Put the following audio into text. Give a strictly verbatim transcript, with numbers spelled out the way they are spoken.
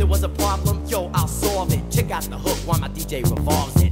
there was a problem, yo, I'll solve it. Check out the hook while my D J revolves it.